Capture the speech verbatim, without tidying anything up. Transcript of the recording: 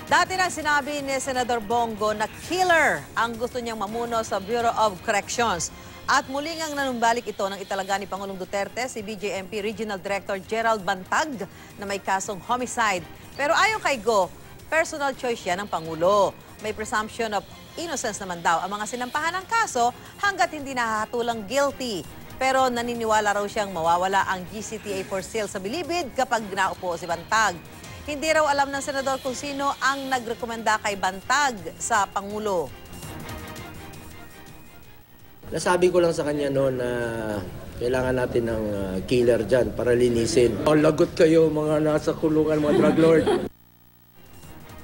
Dati na sinabi ni Senador Bongo na killer ang gusto niyang mamuno sa Bureau of Corrections. At muling ang nanumbalik ito ng italaga ni Pangulong Duterte, si B J M P Regional Director Gerald Bantag na may kasong homicide. Pero ayon kay Go, personal choice yan ng Pangulo. May presumption of innocence naman daw ang mga sinampahan ng kaso hanggat hindi nahahatulang guilty. Pero naniniwala raw siyang mawawala ang G C T A for sale sa Bilibid kapag naupo si Bantag. Hindi raw alam ng senador kung sino ang nagrekomenda kay Bantag sa Pangulo. Nasabi ko lang sa kanya noon na kailangan natin ng uh, killer dyan para linisin. Oh, lagot kayo mga nasa kulungan, mga drug lord.